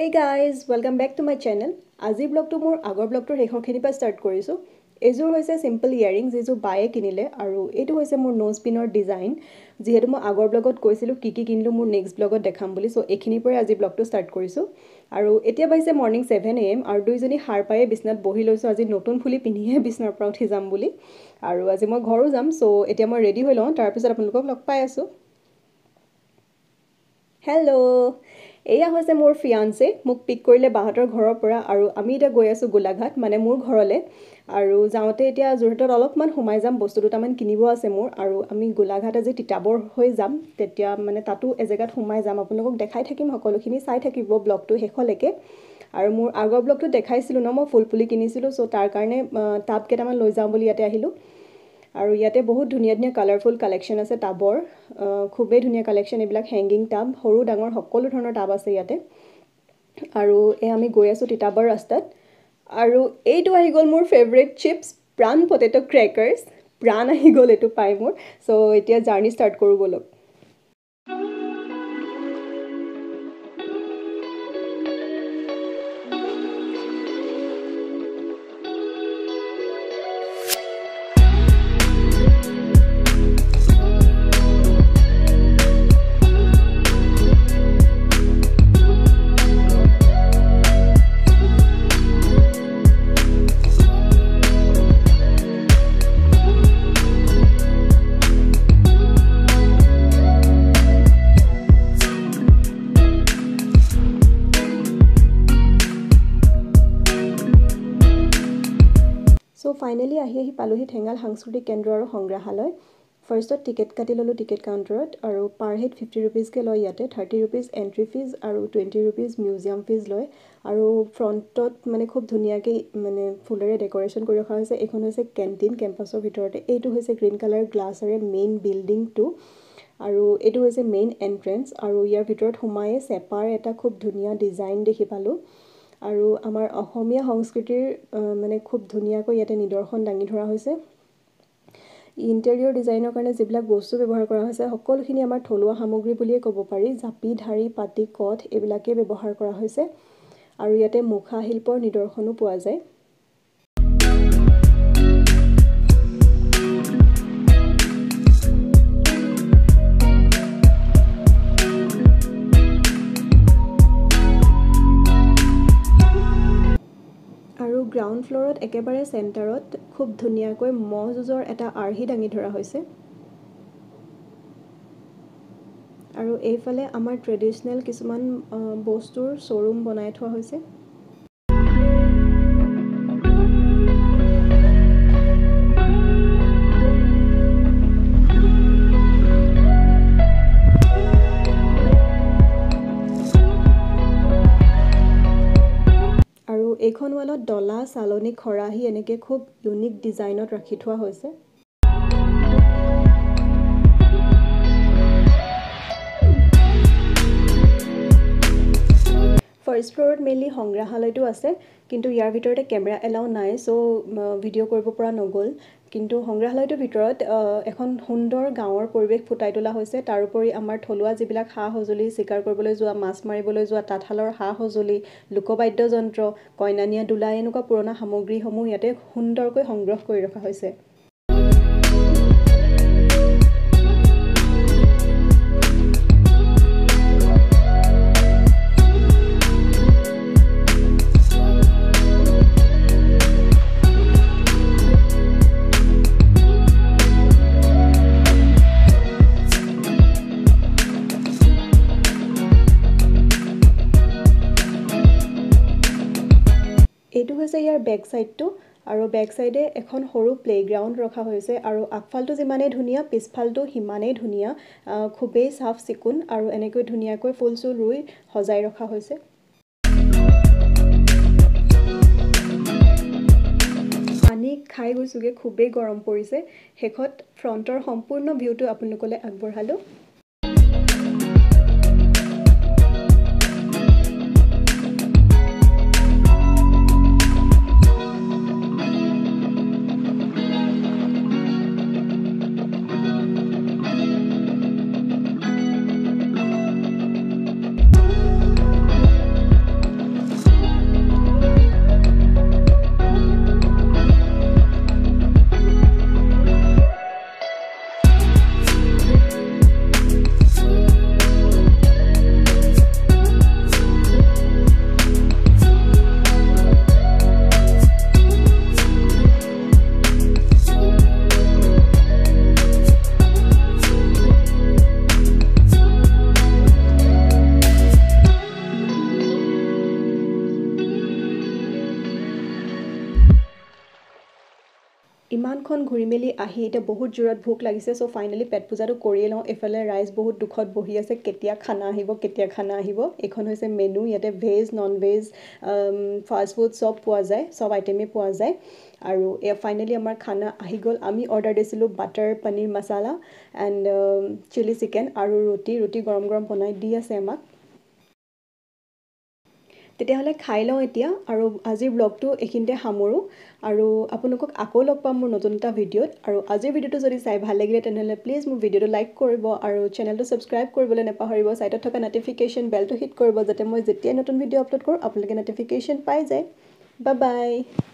guys, welcome back to my channel. আজি ব্লগটো মোৰ আগৰ ব্লগটোৰ শেষৰখিনি পৰা ষ্টাৰ্ট কৰিছো। এজোৰ হৈছে সিম্পল ইয়াৰিংছ যেজো বায়ে কিনিলে আৰু এটো হৈছে মোৰ নোজ পিনৰ ডিজাইন যেহেতু মই আগৰ ব্লগত কৈছিলো কি কিনিলো মোৰ নেক্সট ব্লগত দেখাম বুলি সো এখিনিৰ পৰা আজি ব্লগটো ষ্টাৰ্ট কৰিছো আৰু এতিয়া বাইছে মৰ্নিং 7 am আৰু দুইজনী হার পায়ে বিছনাত বহি লৈছো আজি নতুন ফুলি পিনিহে বিছনাৰ পৰা উঠি যাম বুলি আৰু আজি মই ঘৰো যাম সো এতিয়া মই ৰেডি হৈ লওঁ তাৰ পিছত আপোনালোকক লগ পাই আছো। হেল্ল' এয়া হৈছে মোৰ ফিয়ান্সে মোক পিক কৰিলে বাহাতৰ ঘৰৰ পৰা আৰু আমি এটা গৈ আছো গোলাঘাট মানে মোৰ ঘৰলে আৰু যাওঁতে এতিয়া জুৰহটত অলপমান সোমাই যাম বস্তু দুটামান কিনিব আছে মোৰ আৰু আমি গোলাঘাট আজি তিতাবৰ হৈ যাম তেতিয়া মানে তাতো এজেগাত সোমাই যাম আপোনালোকক দেখাই থাকিম সকলোখিনি চাই থাকিব ব্লগটো শেষলৈকে আৰু মোৰ আগৰ ব্লগটো দেখাইছিলো ন মই ফুলপুলি কিনিছিলো সো তাৰ কাৰণে টাব কেটামান লৈ যাম বুলি ইয়াতে আহিলো আৰু ইয়াতে বহুত ধুনিয়া ধুনিয়া কালাৰফুল কালেকশন আছে টাবৰ খুবেই ধুনিয়া কালেকশন এইবিলাক হ্যাঙ্গিং টাব সৰু ডাঙৰ সকলো ধৰণৰ টাব আছে ইয়াতে আৰু আমি গৈ আছো তিতাবৰ ৰাস্তাত আৰু এইটো আহি গল মোৰ favourite chips Pran potato crackers Pran আহি গল এটো পাই মোৰ সো এতিয়া জাৰ্নি ষ্টাৰ্ট কৰো বলক। So finally ahi paluhi Thengal সাংস্কৃতিক কেন্দ্ৰ আৰু সংগ্ৰহালয় ফাৰ্ষ্টত টিকেট কাটি ললো টিকেট কাউন্টাৰত আৰু পাৰ হেড 50 rupees কে লয় ইয়াতে 30 rupees এন্ট্ৰি ফিজ আৰু 20 rupees মিউজিয়াম ফিজ লয় আৰু ফ্ৰন্টত মানে খুব ধুনিয়াকৈ মানে ফুলেৰে ডেকোৰেশন কৰি ৰখা হৈছে এখন হৈছে কেন্টিন কেম্পাছৰ ভিতৰতে এইটো হৈছে গ্ৰীন কালাৰ গ্লাছৰে মেইন বিল্ডিং টু আৰু এইটো হৈছে মেইন এন্ট্ৰেন্স আৰু ইয়াৰ ভিতৰত সোমায়ে সেপাৰ এটা খুব ধুনিয়া ডিজাইন দেখি পালো আৰু আমাৰ অসমীয়া সংস্কৃতিৰ মানে খুব ধুনিয়াকৈ ইয়াতে নিদৰ্শন দাঙি ধৰা হৈছে ইন্টেৰিয়ৰ ডিজাইনৰ কাৰণে যিবিলাক বস্তু ব্যৱহাৰ কৰা হৈছে সকলোখিনি আমাৰ থলুৱা সামগ্ৰী বুলিয়ে ক'ব পাৰি জাপি ধাৰি পাতি কঠ এইবিলাকে ব্যৱহাৰ কৰা হৈছে আৰু ইয়াতে মুখা শিল্পৰ নিদৰ্শনো পোৱা যায়। গ্ৰাউন্ড ফ্লোৰত একেবাৰে সেন্টাৰত খুব ধুনিয়াকৈ মহজুজৰ এটা আৰ্হি দাঙি ধৰা হৈছে আৰু এইফালে আমাৰ ট্ৰেডিশনেল কিছুমান বস্তুৰ শ্বৰুম বনাই থোৱা হৈছে এইখন ওয়ালত ডলা সালনি খৰাহি এনেকে খুব ইউনিক ডিজাইনত ৰাখি থোৱা হৈছে ফাৰ্ষ্ট ফ্লোৰত মেইনলি সংগ্ৰহালয়টো আছে কিন্তু ইয়াৰ ভিতৰতে কেমেৰা এলাউ নাই সো ভিডিও কৰিব পৰা নগল কিন্তু সংগ্ৰহালয়টোৰ ভিতৰত এখন সুন্দৰ গাঁৱৰ পৰিৱেশ ফুটাই তোলা হৈছে তাৰ উপৰি আমাৰ থলুৱা যিবিলাক সা-সজুলি শিকাৰ কৰিবলৈ যোৱা মাছ মাৰিবলৈ যোৱা তাঁতশালৰ সা-সজুলি লোকবাদ্য যন্ত্ৰ কইনানিয়া দুলা এনেকুৱা পুৰণা সামগ্ৰীসমূহ ইয়াতে সুন্দৰকৈ সংগ্ৰহ কৰি ৰখা হৈছে। এইটো হৈছে ইয়াৰ বেক সাইডটো আৰু বেক সাইডে এখন সৰু প্লেগ্ৰাউণ্ড ৰখা হৈছে আৰু আগফালটো যিমানে ধুনিয়া পিছফালটো হিমানেই ধুনিয়া খুবেই সাফ চিকুণ আৰু এনেকৈ ধুনিয়াকৈ ফুলচুল ৰুই সজাই ৰখা হৈছে পানী খাই গৈছোগে খুবেই গৰম পৰিছে শেষত ফ্ৰন্টৰ সম্পূৰ্ণ ভিউটো আপোনালোকলৈ আগবঢ়ালো দুখন ঘূৰি মেলি আহি এতিয়া বহুত জোৰত ভোক লাগিছে চ' ফাইনেলি পেট পূজাটো কৰিয়ে লওঁ এফালে ৰাইজ বহুত দুখত বহি আছে কেতিয়া খানা আহিব এইখন হৈছে মেনু ইয়াতে veg non veg fast food চব পোৱা যায় চব আইটেমেই পোৱা যায় আৰু ফাইনেলি আমাৰ খানা আহি গ'ল আমি অৰ্ডাৰ দিছিলোঁ butter paneer masala and chilli chicken আৰু ৰুটি গৰম গৰম বনাই দি আছে আমাক তেতিয়াহ'লে খাই লওঁ এতিয়া আৰু আজিৰ ব্লগটো এইখিনিতে সামৰোঁ আৰু আপোনালোকক আকৌ লগ পাম মোৰ নতুন এটা ভিডিঅ'ত আৰু আজিৰ ভিডিঅ'টো যদি চাই ভাল লাগিলে তেনেহ'লে প্লিজ মোৰ ভিডিঅ'টো লাইক কৰিব আৰু চেনেলটো ছাবস্ক্ৰাইব কৰিবলৈ নাপাহৰিব ছাইডত থকা ন'টিফিকেশ্যন বেলটো হিট কৰিব যাতে মই যেতিয়াই নতুন ভিডিঅ' আপলোড কৰোঁ আপোনালোকে ন'টিফিকেশ্যন পাই যায় বাই বাই